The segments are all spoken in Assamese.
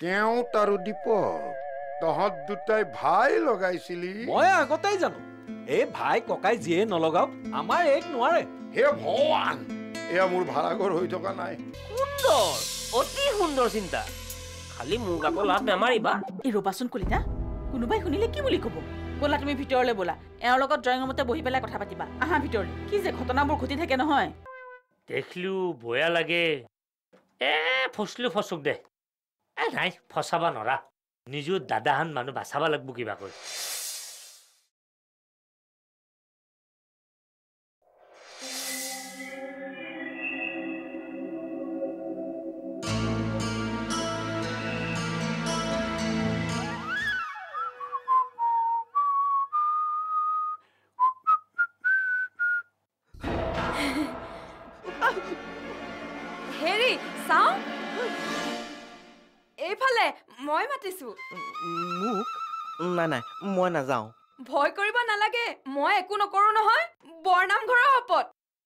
কেওট আৰু দীপক তহঁত দুটাই ভাই লগাইছিলি। মই আগতেই জানো এই ভাই ককাই যিয়ে নলগাওক আমাৰ এক নোৱাৰে। হে ভগৱান, এয়া মোৰ ভাড়াঘৰ হৈ থকা নাই। সুন্দৰ, অতি সুন্দৰ চিন্তা। খালি মোক আকৌ লাভ নামাৰিবা। এই ৰবাচোন কলিতা, কোনোবাই শুনিলে কি বুলি ক'ব? ব'লা তুমি ভিতৰলৈ ব'লা, এওঁৰ লগত ড্ৰয়িং ৰুমতে বহি পেলাই কথা পাতিবা। আহা ভিতৰলৈ, কি যে ঘটনাবোৰ ঘটি থাকে নহয়। দেখিলো বয়া লাগে। ফচলো ফচক দে। নাই ফচাবা নৰা। নিজৰ দাদাহান মানুহ বাচাবা লাগব কিবা কৰি। হেৰি চাওঁ, এইফালে মই মাতিছো। মোক নাই নাই, মই নাযাওঁ। ভয় কৰিব নালাগে, মই একো নকৰো নহয়। বৰনামঘৰৰ শপত।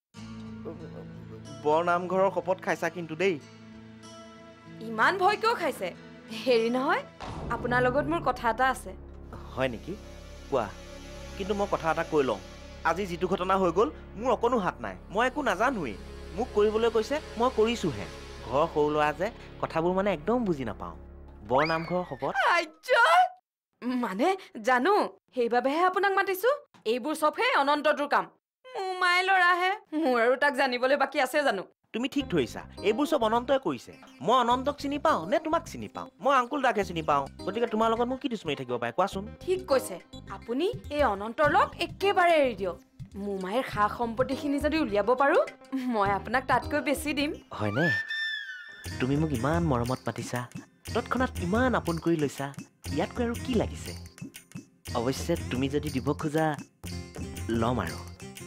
বৰনামঘৰৰ শপত খাইছা কিন্তু দেই। ইমান ভয় কিয় খাইছে? হেৰি নহয়, আপোনাৰ লগত মোৰ কথা এটা আছে। হয় নেকি? কোৱা, কিন্তু মই কথা এটা কৈ লওঁ। আজি যিটো ঘটনা হৈ গ'ল, মোৰ অকণো হাত নাই। মই একো নাজানোৱেই। মোক কৰিবলৈ কৈছে, মই কৰিছোহে। ঘৰৰ সৰু ল'ৰা যে, কথাবোৰ মানে একদম বুজি নাপাওঁ। বৰনামঘৰৰ শপত মানে জানো, সেইবাবেহে আপোনাক মাতিছো। এইবোৰ চবহে অনন্তটোৰ কাম। মোৰ মায়ে ল'ৰাহে, মোৰ আৰু তাক জানিবলৈ বাকী আছে জানো? তুমি ঠিক ধৰিছা, এইবোৰ চব অনন্তই কৰিছে। মই অনন্তক চিনি পাওঁ নে তোমাক চিনি পাওঁ? মই আংকুল দাকহে চিনি পাওঁ। গতিকে তোমাৰ লগত মোক কি দুশ্মনী থাকিব পাৰে কোৱাচোন? ঠিক কৈছে আপুনি। এই অনন্তৰ লগ একেবাৰে এৰি দিয়ক। মোৰ মায়েৰ সা সম্পত্তিখিনি যদি উলিয়াব পাৰো, মই আপোনাক তাতকৈ বেছি দিম। হয়নে? তুমি মোক ইমান মৰমত মাতিছা, তৎক্ষণাত ইমান আপোন কৰি লৈছা, ইয়াতকৈ আৰু কি লাগিছে? অৱশ্যে তুমি যদি দিব খোজা, ল'ম আৰু।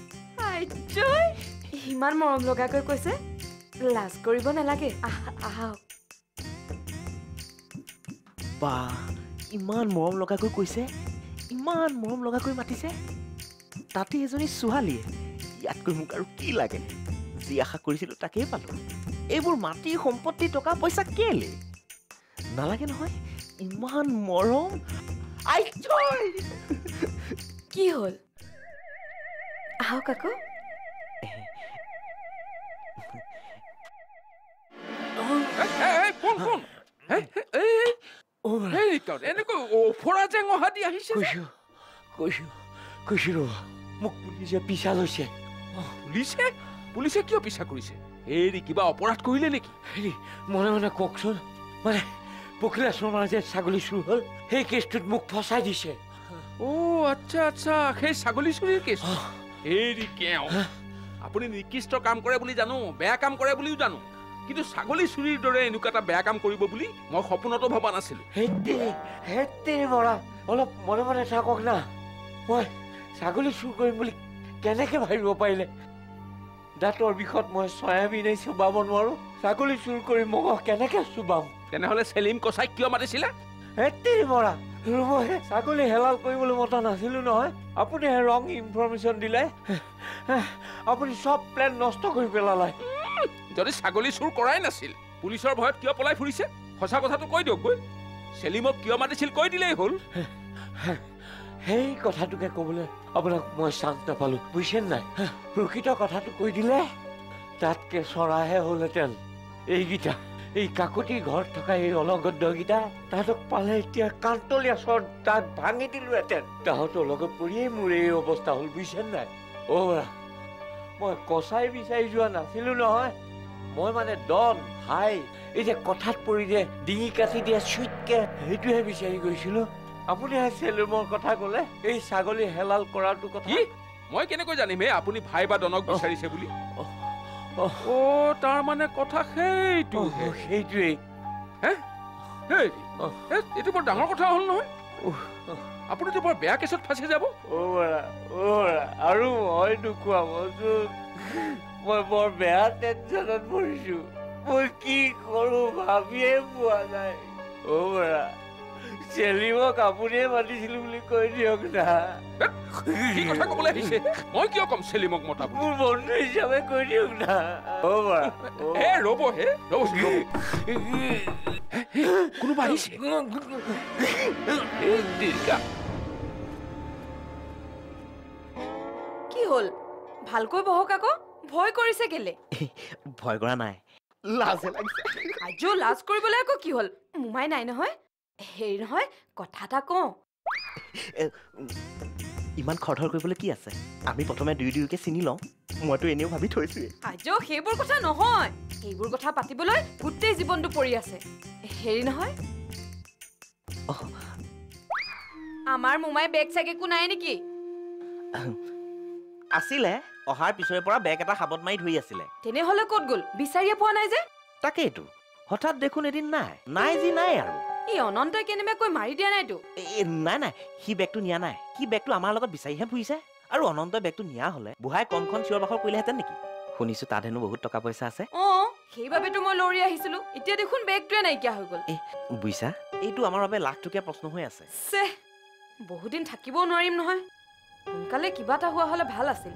ইমান মৰম লগাকৈ কৈছে, লাজ কৰিব নালাগে। আহক। বা, ইমান মৰম লগাকৈ কৈছে, ইমান মৰম লগাকৈ মাতিছে। তাতে এজনী ছোৱালীয়ে। ইয়াতকৈ মোক আৰু কি লাগে? যি আশা কৰিছিলো তাকেই পালো। এইবোৰ মাটি সম্পত্তি টকা পইচা কেলে নালাগে নহয়? ইমান মৰম। কি হ'ল? আহক আকৌ। মোক পুলিচে পিছা লৈছে। পুলিচে কিয় পিছা কৰিছে? হেৰি কিবা অপৰাধ কৰিলে নেকি? হেৰি মনে মনে কওকচোন। মানে পখিলা শৰ্মাৰ যে ছাগলী চুৰ হ'ল, সেই কেছটোত মোক ফচাই দিছে। আচ্ছা আচ্ছা, সেই ছাগলী চুৰিৰ কেছ। হেৰি কেও, আপুনি নিকৃষ্ট কাম কৰে বুলি জানো, বেয়া কাম কৰে বুলিও জানো, কিন্তু ছাগলী চুৰিৰ দৰে এনেকুৱা এটা বেয়া কাম কৰিব বুলি মই সপোনতো ভবা নাছিলো। হেতি মৰা, অলপ মনে মনে থাকক না। মই ছাগলী চুৰ কৰিম বুলি কেনেকে ভাবিব পাৰিলে? দাঁতৰ বিষত মই চয়াবিন চুবাব নোৱাৰো, ছাগলী চুৰ কৰি মগহ কেনেকে চুবাম? তেনেহলে চেলিম কচাইক কিয় মাতিছিলে? হেতি মৰা, ৰবহে, ছাগলী হেলাল কৰিবলৈ মতা নাছিলো নহয়। আপুনিহে ৰং ইনফৰমেশ্যন দিলে। আপুনি চব প্লেন নষ্ট কৰি পেলালে। যদি ছাগলী চুৰ কৰাই নাছিল, পুলিচৰ ভয়ত কিয় পলাই ফুৰিছে? সঁচা কথাটো কৈ দিয়ক গৈ। চেলিমক কিয় মাতিছিল কৈ দিলেই হ'ল। সেই কথাটোকে ক'বলৈ আপোনাক মই চান্স নাপালো, বুজিছে নাই? প্ৰকৃত কথাটো কৈ দিলে তাতকে চৰাহে হ'লহেঁতেন। এইকেইটা, এই কাকতি ঘৰত থকা এই অলগদ্যকেইটা, তাহাঁতক পালে এতিয়া কান্তলীয়া চৰ তাক ভাঙি দিলোহেঁতেন। তাহাঁতৰ লগত পৰিয়েই মোৰ এই অৱস্থা হ'ল, বুজিছে নাই? মই কচাই বিচাৰি যোৱা নাছিলো নহয়। মই মানে ডন ভাই, এই যে কথাত পৰি যে ডিঙি কাটি দিয়ে চুইটকে, সেইটোহে বিচাৰি গৈছিলো। আপুনিহে চেলুমৰ কথা ক'লে, এই ছাগলী হেলাল কৰাটো কথা। মই কেনেকৈ জানিম আপুনি ভাই বা ডনক বিচাৰিছে বুলি? তাৰ মানে কথা সেইটো। সেইটোৱেই। এইটো বৰ ডাঙৰ কথা হ'ল নহয়। আপুনিতো বৰ বেয়া কেছত ফাঁচি যাব। আৰু মই নোখোৱাবচোন, মই বৰ বেয়া টেনচনত পৰিছো। মই কি কৰো ভাবিয়ে পোৱা নাই। চেলিমক আপুনিয়ে মাতিছিলো বুলি কৈ দিয়ক না। কি কথা ক'বলৈ আহিছে? মই কিয় ক'ম চেলিমক মতা? মোৰ বন্ধু হিচাপে কৈ দিয়ক না। ৰ'ব হে, ৰ'ব। কোনোবা আহিছে এই দীৰ্ঘা কি হ'ল ভালকৈ বহক আকৌ ভয় কৰিছে কেলে ভয় কৰা নাই লাজে লাগিছে আজ লাজ কৰিবলৈ আকৌ কি হ'ল মোমাই নাই নহয় হেৰি নহয় কথা এটা কওঁ ইমান খৰধৰ কৰিবলৈ কি আছে আমি প্ৰথমে দুয়োকে চিনি লওঁ মইতো এনেও ভাবি থৈছোৱে আজ সেইবোৰ কথা নহয় এইবোৰ কথা পাতিবলৈ গোটেই জীৱনটো পৰি আছে হেৰি নহয় আমাৰ মোমাই বেগ চেগ একো নাই নেকি আছিলে অহাৰ পিছৰে পৰা বেগ এটা সাবত মাৰি ধৰি আছিলে তেনেহ'লে ক'ত গ'ল বিচাৰিয়ে পোৱা নাই যে তাকেইতো হঠাৎ দেখোন এদিন নাই যি নাই আৰু এই অনন্তই কেনেবাকৈ মাৰি দিয়া নাইতো নাই সি বেগটো নিয়া নাই সি বেগটো আমাৰ লগত বিচাৰিহে ফুৰিছে আৰু অনন্তই বেগটো নিয়া হলে বুঢ়াই কমখন চিঞৰ বাখৰ কৰিলেহেঁতেন নেকি শুনিছো তাত হেনো বহুত টকা পইচা আছে সেইবাবেতো মই লৰি আহিছিলো এতিয়া দেখোন বেগটোৱে নাইকিয়া হৈ গ'ল বুইছা এইটো আমাৰ বাবে লাখ টকীয়া প্ৰশ্ন হৈ আছে বহুদিন থাকিবও নোৱাৰিম নহয় সোনকালে কিবা এটা হোৱা হলে ভাল আছিল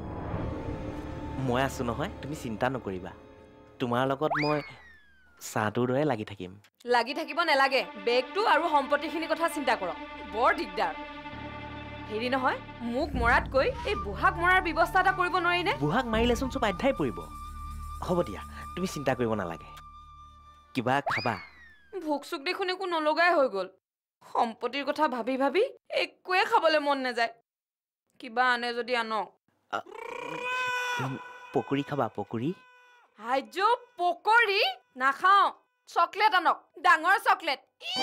মই আছো নহয় তুমি চিন্তা নকৰিবা তোমাৰ লগত মই চাহটোৰ দৰে লাগি থাকিম লাগি থাকিব নালাগে বেগটো আৰু সম্পত্তিখিনিৰ কথা চিন্তা কৰক বৰ দিগদাৰ হেৰি নহয় মোক মৰাতকৈ এই বুঢ়াক মৰাৰ ব্যৱস্থা এটা কৰিব নোৱাৰি নে বুঢ়াক মাৰিলেচোন চব আধ্যাই পৰিব হ'ব দিয়া তুমি চিন্তা কৰিব নালাগে কিবা খাবা ভোক চোক দেখোন একো নলগাই হৈ গ'ল সম্পত্তিৰ কথা ভাবি ভাবি একোৱে খাবলৈ মন নাযায় কিবা আনে যদি আনক পকৰি খাবা পকৰি আজ পকৰি নাখাওঁ চকলেট আনক ডাঙৰ চকলেট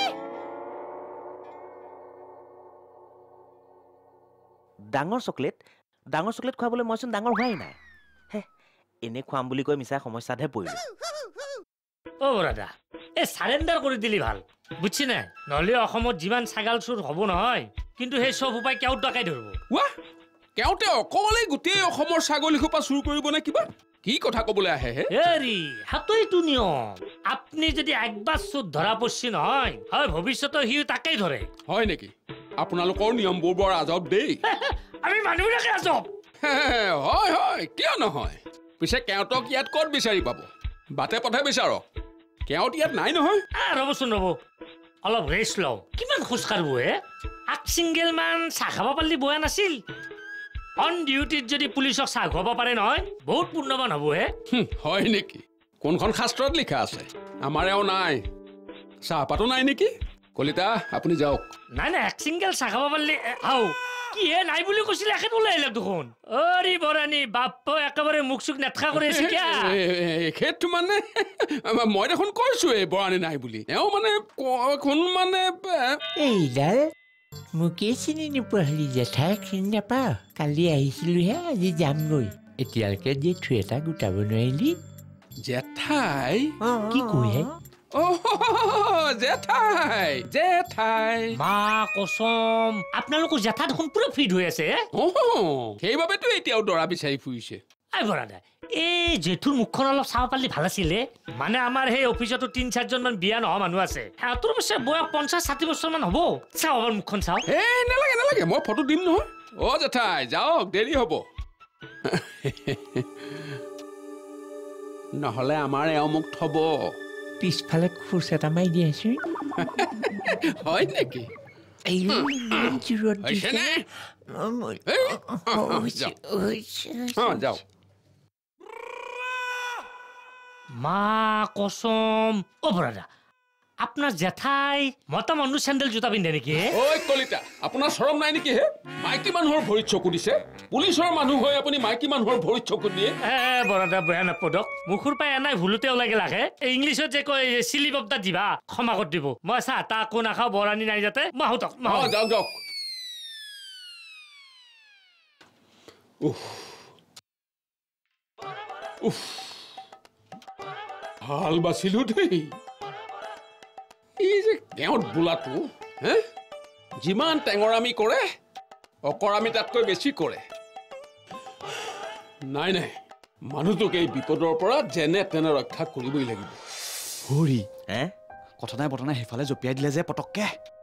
ডাঙৰ চকলেট খুৱাবলৈ মইচোন ডাঙৰ হোৱাই নাই হে এনে খুৱাম বুলি কৈ মিছা সমস্যাতহে পৰিলো দাদা এই চাৰেণ্ডাৰ কৰি দিলি ভাল বুজিছি নে নহ'লে অসমত যিমান ছাগাল চুৰ হ'ব নহয় কিন্তু সেই চব উপায় কেওট ডকাই ধৰিব কেওঁতে অকলে গোটেই অসমৰ ছাগলীসোপা চুৰ কৰিব নে কিবা কি কথা ক'বলৈ আহে হেৰি হাতইটো নিয়ম আপুনি যদি একবাৰ চুৰ ধৰা পৰছি নহয় হয় ভৱিষ্যতে সিও তাকেই ধৰে হয় নেকি আপোনালোকৰ নিয়মবোৰ বৰ আজব দেই আমি মানুহবিলাকে আজব হয় কিয় নহয় পিছে কেওঁতক ইয়াত ক'ত বিচাৰি পাব বাটে পথে বিচাৰক কেওঁত ইয়াত নাই নহয় ৰ'বচোন ৰ'ব অলপ ৰেষ্ট লওঁ কিমান খোজ কাঢ়িব আগ ছিংগেল মান চাহ খাব পাৰিলে বেয়া নাছিল অন ডিউটিত যদি পুলিচক চাহ খুৱাব পাৰে নহয় বহুত পূৰ্ণৱান হ'ব হয় নেকি কোনখন শাস্ত্ৰত লিখা আছে আমাৰ এওঁ নাই চাহপাতো নাই নেকি কলিতা আপুনি যাওক নাই এক ছিংগেল চাহ খাব পাৰিলে আও কি নাই বুলি কৈছিলে এখেত ওলাই আহিলে দেখোন অৰি বৰাণী বাপ একেবাৰে মুখ চুখ নেটকা কৰি আছে কিয়া এখেত মানে মই দেখোন কৈছো এই বৰাণী নাই বুলি এওঁ মানে কোন মানে এইডাল মোকেই চিনি নোপোৱা জেঠাই চিনি নাপাওঁ কালি আহিছিলোহে আজি যামগৈ এতিয়ালৈকে যে থৈ এটা গোটাব নোৱাৰিলি জেঠাই কি কয় জেঠাই মা কসম আপোনালোকৰ জেঠা দেখোন পুৰা ফিট হৈ আছে সেইবাবেতো এতিয়াও দৰা বিচাৰি ফুৰিছে বৰাদা এই জেঠুৰ মুখখন অলপ চাব পাৰিলে ভাল আছিলে মানে আমাৰ সেই অফিচতো ৩-৪জন মান বিয়া নোহোৱা মানুহ আছে সিহঁতৰ পিছে বয়স ৫০-৬০ বছৰ মান হ'ব চাওঁ আমাৰ মুখখন চাওঁ নালাগে মই ফটো দিম নহয় জেঠাই যাওক দেৰি হ'ব নহ'লে আমাৰ এওঁ মোক থব পিছফালে খোজ এটা মাৰি দিয়াচোন হয় নেকি যাওক মা কসম বৰাদা আপোনাৰ জেঠাই মতা মানুহ চেণ্ডেল জোতা পিন্ধে নেকি ঐ কলিতা আপোনাৰ চৰম নাই নেকি মাইকী মানুহৰ ভৰিত চকু দিছে পুলিচৰ মানুহ হৈ আপুনি মাইকী মানুহৰ ভৰিত চকু দিয়ে বৰাদা বেয়া নাপদক মুখৰ পৰা এনাই ভুলতে ওলাই গেলাকে ইংলিছত যে কয় চিলি বব্দা দিবা ক্ষমা কৰি দিব মই চাহ তাহ একো নাখাওঁ বৰাণী নাই যাতে মাহতক যাওক ভাল বাচিলো দেই এই যে কেওঁত বোলাটো যিমান টেঙৰামি কৰে অকৰামি তাতকৈ বেছি কৰে নাই মানুহটোক এই বিপদৰ পৰা যেনে তেনে ৰক্ষা কৰিবই লাগিব হৰি কথা নাই বতৰা নাই সেইফালে জপিয়াই দিলে যে পটককে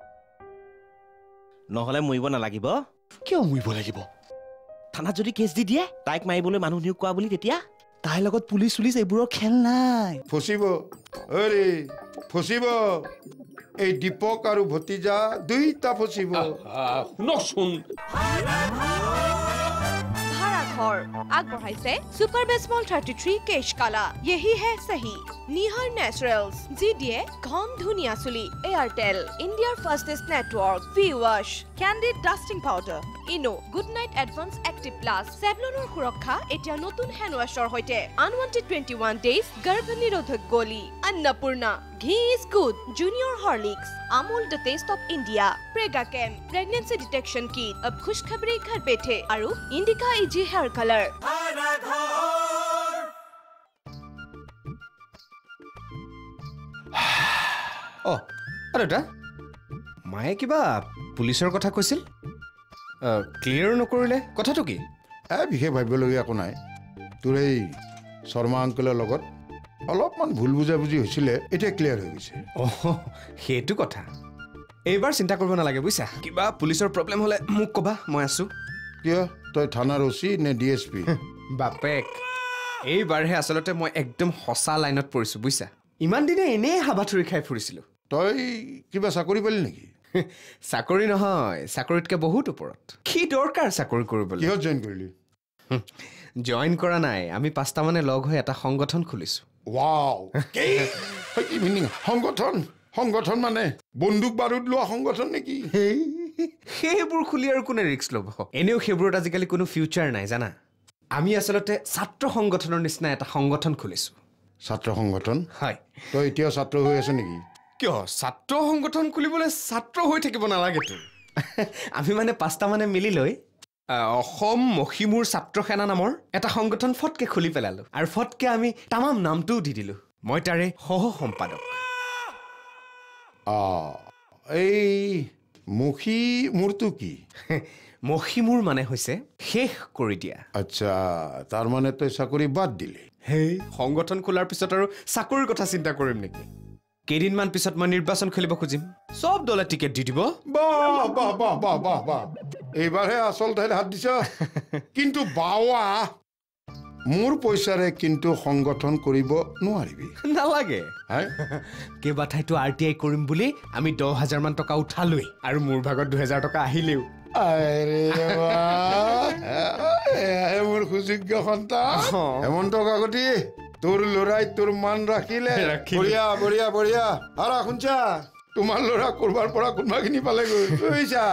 নহ'লে মৰিব নালাগিব কিয় মৰিব লাগিব থানাত যদি কেছ দি দিয়ে তাইক মাৰিবলৈ মানুহ নিয়োগ কৰা বুলি তেতিয়া তাইৰ লগত পুলিচ এইবোৰৰ খেল নাই ফচিব ফচিব এই দীপক আৰু ভতিজা দুইটা ফচিব শুনকচোন भाराघर আগবঢ়াইছে सुपर बेसमॉल 33 केश काला यही है सही निहार नेचुरल्स जी दिए घम धुनिया चुली एयरटेल इंडियार fastest network V wash Candid dusting powder Eno Good Knight advance active plus सेवलনৰ সুৰক্ষা এতিয়া নতুন হ্যান্ড ওয়াশৰ হৈতে আনৱান্টেড 21 डेज गर्भ निरोधक गोली Annapurna ghee is good junior Horlicks Amul the taste of India Prega Cam pregnancy detection kit अब खुशखबरी घर बैठे और इंडिका इजी हेयर कलर अरे माये किबा पुलिसर कथा কৈছিল क्लियर नकरिले কথাটো কি বিশেষ ভাবিবলগীয়া একো নাই তোৰ এই শৰ্মা আংকলৰ লগত অলপমান ভুল বুজাবুজি হৈছিলে এতিয়া ক্লিয়াৰ হৈ গৈছে সেইটো কথা এইবাৰ চিন্তা কৰিব নালাগে বুইছা কিবা পুলিচৰ প্ৰবলেম হলে মোক কবা মই আছো কিয় তই থানাৰ ওসি নে ডিএসপি বাপেক এইবাৰহে আসলতে মই একদম হসা লাইনত পৰিছো বুইছা ইমান দিনে এনে হাবাথুৰি খাই ফুৰিছিলো তই কিবা চাকৰি পালি নেকি চাকৰি নহয় চাকৰিতকে বহুত ওপৰত কি দৰকাৰ চাকৰি কৰিবলৈ কিহত জয়েন কৰিলি জয়েন কৰা নাই আমি পাঁচটা মানে লগ হৈ এটা সংগঠন খুলিছো ওয়াও কি মিনিং সংগঠন মানে বন্দুক বাৰুদ লোৱা সংগঠন নেকি সেইবোৰ খুলি আৰু কোনে ৰিস্ক ল'ব এনেও সেইবোৰত আজিকালি কোনো ফিউচাৰ নাই জানা আমি আসলতে ছাত্ৰ সংগঠনৰ নিচিনা এটা সংগঠন খুলিছো ছাত্ৰ সংগঠন হয় তই এতিয়া ছাত্ৰ হৈ আছ নেকি কিয় ছাত্ৰ সংগঠন খুলিবলৈ ছাত্ৰ হৈ থাকিব নালাগেতো আমি মানে পাঁচটা মানে মিলি লৈ অসম মহিমুৰ ছাত্ৰ সেনা নামৰ এটা সংগঠন ফটকে খুলি পেলালো আৰু ফটকে আমি তামাম নামটোও দি দিলো মই তাৰে সহ সম্পাদক এই মহিমুৰটো কি মহিমুৰ মানে হৈছে শেষ কৰি দিয়া আচ্ছা তাৰ মানে তই চাকৰি বাদ দিলি হেই সংগঠন খোলাৰ পিছত আৰু চাকৰিৰ কথা চিন্তা কৰিম নেকি কেইদিনমান পিছত মই নিৰ্বাচন খেলিব খুজিম সব দলে টিকেট দি দিব বাহ এইবাৰহে আচল ঠাইত হাত দিছ কিন্তু বাৱা মোৰ পইচাৰে কিন্তু সংগঠন কৰিব নোৱাৰিবি নালাগে কেইবা ঠাইতো RTI কৰিম বুলি আমি 10,000 মান টকা উঠালৈ আৰু মোৰ ভাগত 2,000 টকা আহিলেও মোৰ সুযোগ্য সন্তান হেমন্ত কাকতি তোৰ লৰাই তোৰ মান ৰাখিলে বঢ়িয়া আৰু শুনছা তোমাৰ লৰা কৰবাৰ পৰা কোনোবাখিনি পালেগৈ বুজিছা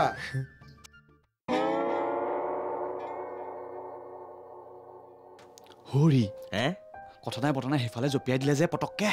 হৰি কথা নাই বতনা সেইফালে জপিয়াই দিলে যে পটককে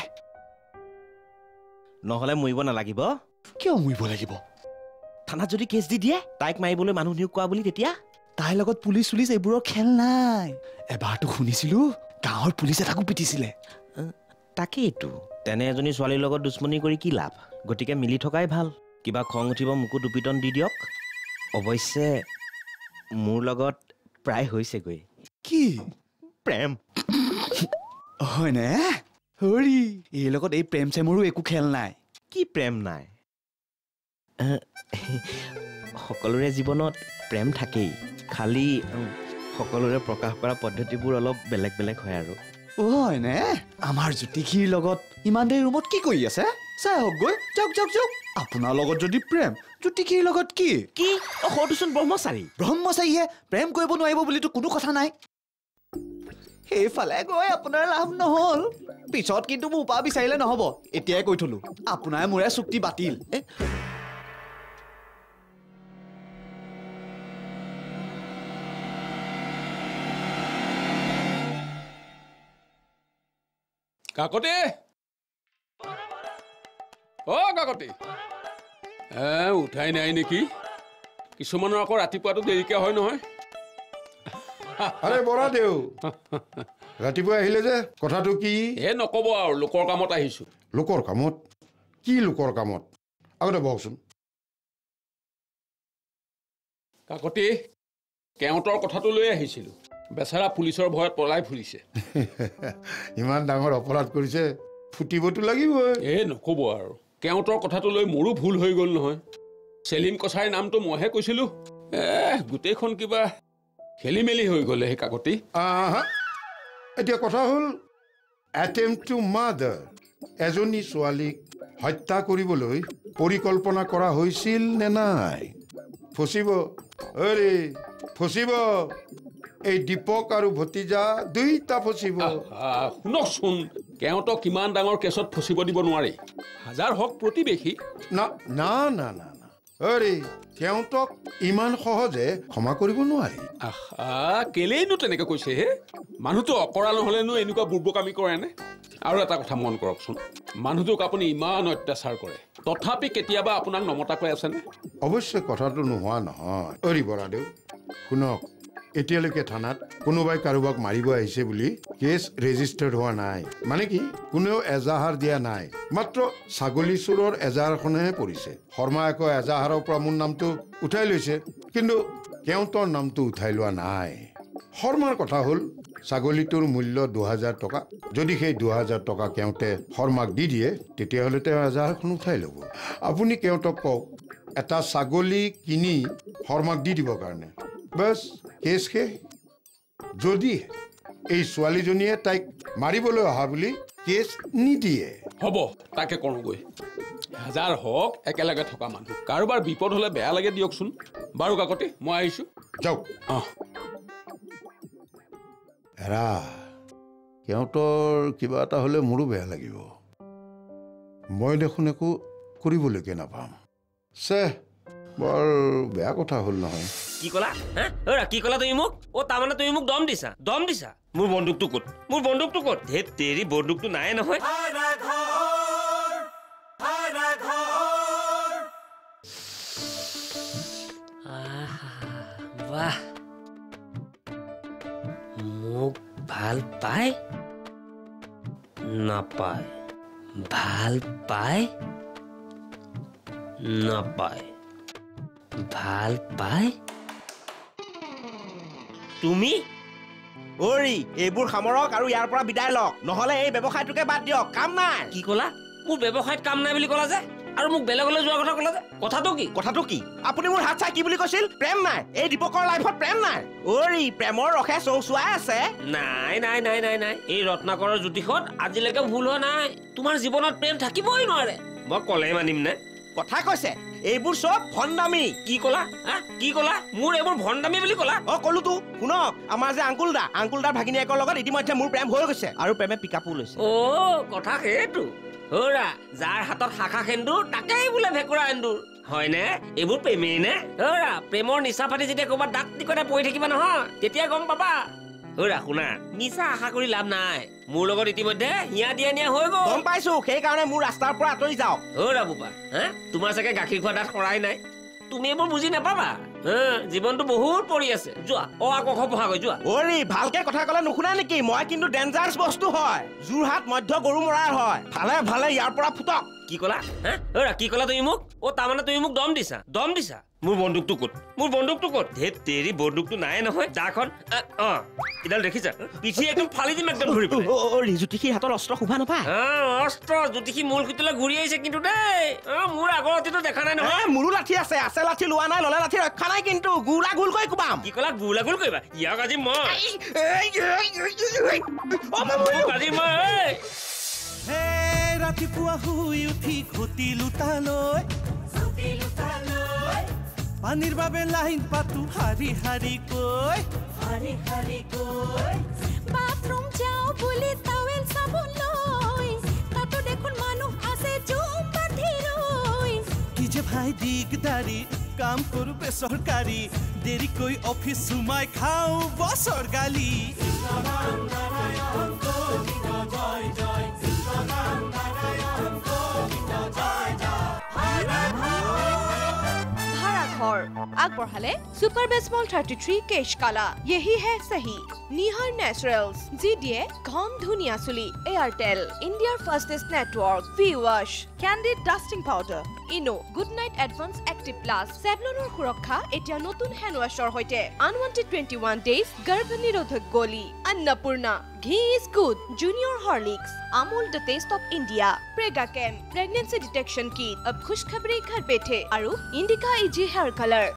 নহলে মৰিব নালাগিব কিয় মৰিব লাগিব থানাত যদি কেছ দি দিয়ে তাইক মাৰিবলৈ মানুহ নিয়োগ কৰা বুলি তেতিয়া তাইৰ লগত পুলিচ এইবোৰৰ খেল নাই এবাৰতো শুনিছিলো গাঁৱৰ পুলিচ এটাকো পিটিছিলে তাকেইতো তেনে এজনী ছোৱালীৰ লগত দুশ্মনী কৰি কি লাভ গতিকে মিলি থকাই ভাল কিবা খং উঠিব মোকো দুপিটন দি দিয়ক অৱশ্যে মোৰ লগত প্ৰায় হৈছেগৈ কি প্ৰেম হয়নে হৰি এই লগত এই প্ৰেম চেমৰো একো খেল নাই কি প্ৰেম নাই সকলোৰে জীৱনত প্ৰেম থাকেই খালি সকলোৰে প্ৰকাশ কৰা পদ্ধতিবোৰ অলপ বেলেগ বেলেগ হয় আৰু হয়নে আমাৰ জ্যোতিষীৰ লগত ইমান দেৰি ৰুমত কি কৰি আছে চাই হওক গৈ যাওক আপোনাৰ লগত যদি প্ৰেম জ্যোতিষীৰ লগত কি সৰুচোন ব্ৰহ্মচাৰীয়ে প্ৰেম কৰিব নোৱাৰিব বুলিতো কোনো কথা নাই সেইফালে গৈ আপোনাৰ লাভ নহল পিছত কিন্তু মোৰ উপা বিচাৰিলে নহব এতিয়াই কৈ থলো আপোনাৰ মোৰে চুক্তি বাতিল কাকতি কাকতি উঠাই নাই নেকি কিছুমানৰ আকৌ ৰাতিপুৱাটো দেৰিকে হয় নহয় আৰে বৰা দেউ ৰাতিপুৱা আহিলে যে কথাটো কি নকব আৰু লোকৰ কামত আহিছো লোকৰ কামত কি লোকৰ কামত আগতে বহকচোন কাকতি কেওঁতৰ কথাটো লৈ আহিছিলো বেচাৰা পুলিচৰ ভয়ত পলাই ফুৰিছে ইমান ডাঙৰ অপৰাধ কৰিছে ফুটিবতো লাগিবই নকব আৰু কেওঁতৰ কথাটো লৈ মোৰো ভুল হৈ গ'ল নহয় চেলিম কছাৰীৰ নামটো মইহে কৈছিলো গোটেইখন কিবা খেলি মেলি হৈ গ'লে সেই কাকতি এতিয়া কথা হ'ল এটেম্প টু মাৰ্ডাৰ এজনী ছোৱালীক হত্যা কৰিবলৈ পৰিকল্পনা কৰা হৈছিল নে নাই? ফচিব অৰে ফচিব। এই দীপক আৰু ভতিজা দুইটা ফচিব। শুনকচোন, কেওঁতো কিমান ডাঙৰ কেছত ফচিব দিব নোৱাৰি। হাজাৰ হওক প্ৰতিবেশী। না না না না না অৰে কেওঁতক ইমান সহজে ক্ষমা কৰিব নোৱাৰি। কেলেইনো তেনেকে কৈছে হে? মানুহটো অকৰা নহ'লেনো এনেকুৱা বুৰ্বকামি কৰেনে? আৰু এটা কথা মন কৰকচোন, মানুহটোক আপুনি ইমান অত্যাচাৰ কৰে, তথাপি কেতিয়াবা আপোনাক নমতা কৈ আছেনে? অৱশ্যে কথাটো নোহোৱা নহয়। অৰি বৰাদেউ শুনক, এতিয়ালৈকে থানাত কোনোবাই কাৰোবাক মাৰিব আহিছে বুলি কেছ ৰেজিষ্টাৰ্ড হোৱা নাই। মানে কি, কোনেও এজাহাৰ দিয়া নাই। মাত্ৰ ছাগলী চোৰৰ এজাহাৰখনহে পৰিছে। শৰ্মা আকৌ এজাহাৰৰ পৰা মোৰ নামটো উঠাই লৈছে, কিন্তু কেওঁতৰ নামটো উঠাই লোৱা নাই। শৰ্মাৰ কথা হ'ল, ছাগলীটোৰ মূল্য 2000 টকা। যদি সেই 2000 টকা কেওঁতে শৰ্মাক দি দিয়ে, তেতিয়াহ'লে তেওঁ এজাহাৰখন উঠাই ল'ব। আপুনি কেওঁতক কওক এটা ছাগলী কিনি শৰ্মাক দি দিবৰ কাৰণে, বাছ কেছ শেষ। যদি এই ছোৱালীজনীয়ে তাইক মাৰিবলৈ অহা বুলি কেছ নিদিয়ে, হ'ব তাকে কৰোঁগৈ। হাজাৰ হওক একেলগে থকা মানুহ, কাৰোবাৰ বিপদ হ'লে বেয়া লাগে দিয়কচোন। বাৰু কাকতি, মই আহিছোঁ। যাওক। এৰা, কেওঁতৰ কিবা এটা হ'লে মোৰো বেয়া লাগিব। মই দেখোন একো কৰিবলৈকে নাপাম। বৰ বেয়া কথা হ'ল নহয়। কি ক'লা? কি ক'লা তুমি মোক? তাৰমানে তুমি মোক দম দিছা? মোৰ বন্দুকটো ক'ত? ধেত তেৰি, বন্দুকটো নাই নহয়। বাহ, মোক ভাল পায় নাপায়, ভাল পায় নাপায়, ভাল পায়। তুমি অৰি এইবোৰ সামৰক আৰু ইয়াৰ পৰা বিদায় লওক, নহ'লে এই ব্যৱসায়টোকে বাদ দিয়ক, কাম নাই। কি ক'লা? মোৰ ব্যৱসায়ত কাম নাই বুলি ক'লা যে, আৰু মোক বেলেগলৈ যোৱাৰ কথা ক'লা যে, কথাটো কি? আপুনি মোৰ হাত চাই কি বুলি কৈছিল? প্ৰেম নাই, এই দীপকৰ লাইফত প্ৰেম নাই। অৰি প্ৰেমৰ ৰসে চৌচুৱাই আছে। নাই, এই ৰত্নাকৰৰ জ্যোতিষত আজিলৈকে ভুল হোৱা নাই। তোমাৰ জীৱনত প্ৰেম থাকিবই নোৱাৰে। মই ক'লে মানিম নে? কথা কৈছে, এইবোৰ চব ভণ্ডামি। কি ক'লা? মোৰ এইবোৰ ভণ্ডামি বুলি ক'লা? ক'লোতো। শুনক, আমাৰ যে আংকুলদাৰ ভাগিনীয়েকৰ লগত ইতিমধ্যে মোৰ প্ৰেম হৈ গৈছে, আৰু প্ৰেমে পিকাপো লৈছে। কথা সেইটো। হৌৰা, যাৰ হাতত শাখা সেন্দুৰ তাকেই বোলে ভেকুৰা এন্দুৰ। হয়নে? এইবোৰ প্ৰেমেই নে? হৌৰা, প্ৰেমৰ নিচা পাতি যেতিয়া ক'ৰবাত দাঁত টিকতে পৰি থাকিবা নহয়, তেতিয়া গম পাবা। হৌৰা শুনা, মিছা আশা কৰি লাভ নাই। মোৰ লগত ইতিমধ্যে হিয়া দিয়া নিয়া হৈ গ'ল। গম পাইছো, সেইকাৰণে মোৰ ৰাস্তাৰ পৰা আঁতৰি যাওক। হৌৰা বোপা, তোমাৰ চাগে গাখীৰ খোৱা দাঁত সৰাই নাই। তুমি এইবোৰ বুজি নাপাবা। জীৱনটো বহুত পৰি আছে। যোৱা, আকৌ পঢ়াগৈ যোৱা। অৰি, ভালকে কথা ক'লে নুশুনা নেকি? মই কিন্তু ডেঞ্জাৰাছ বস্তু হয়। যোৰহাট মধ্য গৰু মৰাৰ হয়। ভালে ইয়াৰ পৰা ফুটক। কি ক'লা? কি ক'লা তুমি মোক? তাৰমানে তুমি মোক দম দিছা? মোৰ বন্দুকটো ক'ত? ধেত তেৰি, বন্দুকটো নাই নহয়। দাখন এডাল দেখিছা? পিঠি একদম ফালি দিম একদম ঘূৰি পেলাই। জ্যোতিষীৰ হাতত অস্ত্ৰ শোভা নাপায়। অস্ত্ৰ জ্যোতিষী মূল খুটিলৈ ঘূৰি আহিছে কিন্তু দেই। মোৰ আগৰ লাঠিটো দেখা নাই নহয়। মোৰো লাঠি আছে লাঠি লোৱা নাই, ল'লে লাঠি ৰক্ষা নাই কিন্তু। গুলা গুল কৰি কোবাম। কি ক'লা? গুলা গুল কৰিবা? ইয়াক আজি মই ৰাতিপুৱা শুই উঠি ঘটি লুটালৈ পানীৰ বাবে লাইন পাতো হাৰি হাৰি কৈ বাথৰুম যাওঁ বুলি টাৱেল চাবোন লৈ, তাতো দেখোন মানুহ আছে জুম বান্ধি ৰৈ। কি যে ভাই দিগদাৰি, কাম কৰো বেচৰকাৰী, দেৰিকৈ অফিচ সোমাই খাওঁ বছৰ গালি। আগবঢ়ালে সুপাৰ বেছমল 33 কেশ কালা, यही है सही। নিহাৰ নেচাৰেলছ, যি দিয়ে ঘন ধুনীয়া চুলি। এয়াৰটেল, ইণ্ডিয়াৰ fastest network. V wash, Candid dusting powder. Eno, Good Knight advance active plus. চেভলনৰ সুৰক্ষা এতিয়া নতুন হেণ্ড ৱাছৰ সৈতে। আনৱান্টেড 21 ডেজ গৰ্ভ নিৰোধক গলি। Annapurna, ghee is good. Junior Horlicks, Amul the taste of India. Prega Cam, pregnancy detection kit. अब खुशखबरी घर बैठे। আৰু ইণ্ডিকা ইজি হেয়াৰ কালাৰ।